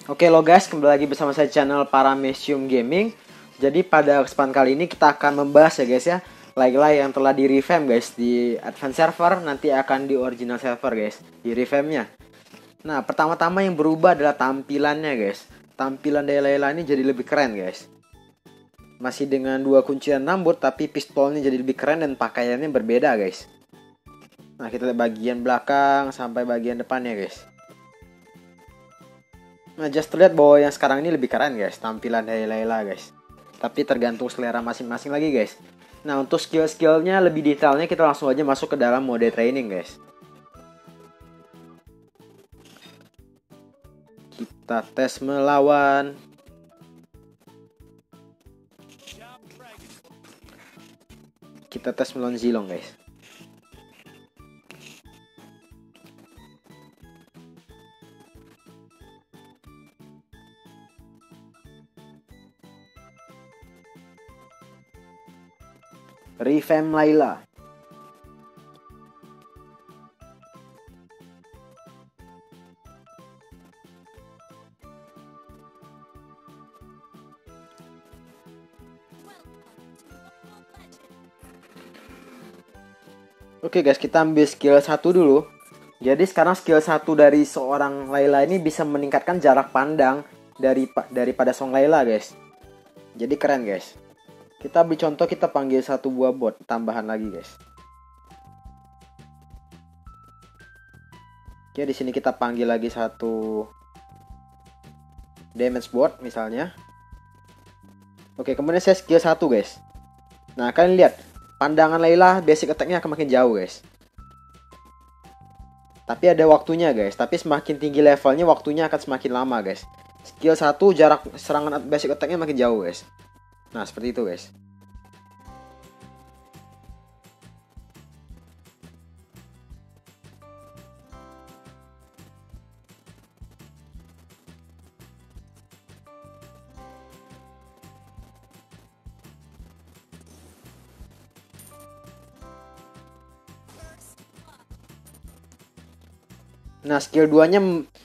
Oke lo guys, kembali lagi bersama saya channel Paramecium Gaming. Jadi pada kesempatan kali ini kita akan membahas ya guys ya, Layla yang telah di revamp guys di Advanced Server, nanti akan di Original Server guys, di revampnya. Nah pertama-tama yang berubah adalah tampilannya guys. Tampilan dari Layla ini jadi lebih keren guys. Masih dengan dua kuncian rambut tapi pistolnya jadi lebih keren dan pakaiannya berbeda guys. Nah kita lihat bagian belakang sampai bagian depannya guys. Nah just terlihat bahwa yang sekarang ini lebih keren guys, tampilan dari Layla guys. Tapi tergantung selera masing-masing lagi guys. Nah untuk skill-skillnya lebih detailnya kita langsung aja masuk ke dalam mode training guys. Kita tes melawan. Kita tes melawan Zilong guys. Revamp Layla. Oke guys, kita ambil skill 1 dulu. Jadi sekarang skill 1 dari seorang Layla ini bisa meningkatkan jarak pandang daripada Song Layla guys. Jadi keren guys. Kita ambil contoh, kita panggil satu buah bot tambahan lagi guys. Oke, di sini kita panggil lagi satu damage bot misalnya. Oke, kemudian saya skill 1 guys. Nah, kalian lihat pandangan Layla basic attack-nya akan makin jauh guys. Tapi ada waktunya guys. Tapi semakin tinggi levelnya waktunya akan semakin lama guys. Skill 1 jarak serangan basic attack-nya makin jauh guys. Nah seperti itu guys. Nah skill 2-nya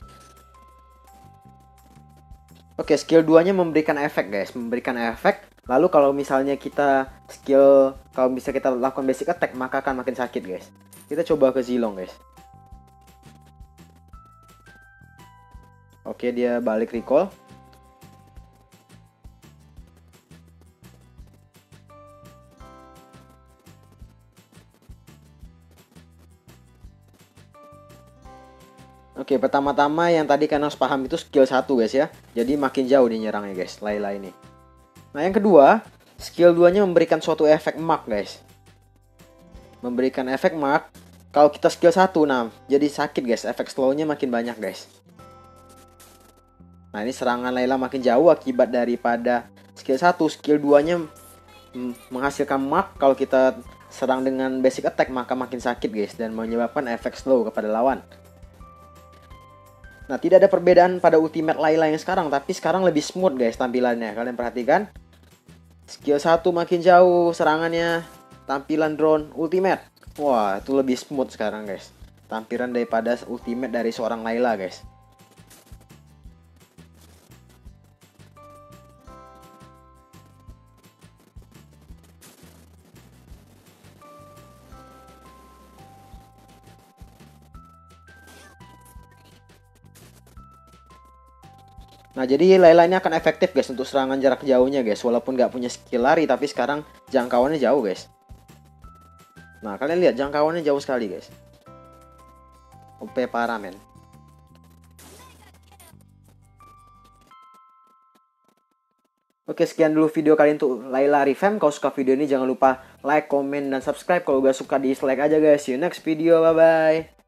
Oke, skill 2-nya memberikan efek guys, memberikan efek. Lalu kalau misalnya kita kalau bisa kita lakukan basic attack maka akan makin sakit guys. Kita coba ke Zilong guys. Oke, dia balik recall. Oke, pertama-tama yang tadi kan harus paham itu skill 1 guys ya. Jadi makin jauh dia nyerangnya guys, Layla ini. Nah yang kedua, skill 2-nya memberikan suatu efek mark guys. Memberikan efek mark. Kalau kita skill 1, nah jadi sakit guys, efek slow-nya makin banyak guys. Nah ini serangan Layla makin jauh akibat daripada skill 1. Skill 2-nya menghasilkan mark. Kalau kita serang dengan basic attack maka makin sakit guys, dan menyebabkan efek slow kepada lawan. Nah tidak ada perbedaan pada ultimate Layla yang sekarang, tapi sekarang lebih smooth guys tampilannya. Kalian perhatikan, skill 1 makin jauh serangannya, tampilan drone ultimate. Wah itu lebih smooth sekarang guys, tampilan daripada ultimate dari seorang Layla guys. Nah jadi Layla ini akan efektif guys untuk serangan jarak jauhnya guys. Walaupun nggak punya skill lari, tapi sekarang jangkauannya jauh guys. Nah kalian lihat jangkauannya jauh sekali guys. OP parah men. Oke, sekian dulu video kali untuk Layla revamp. Kalau suka video ini jangan lupa like, comment, dan subscribe. Kalau gak suka dislike aja guys. See you next video, bye bye.